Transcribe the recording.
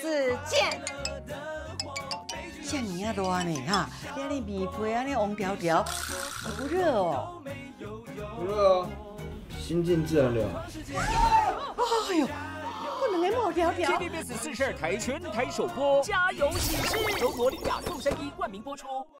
子见。像你啊热呢哈，你那面皮啊那红条条，不热哦？ 不热啊，心静自然凉。 哎呦，不能红条条。 TVBS 42台全台首播，家有喜事，由罗琳雅、宋山一冠名播出。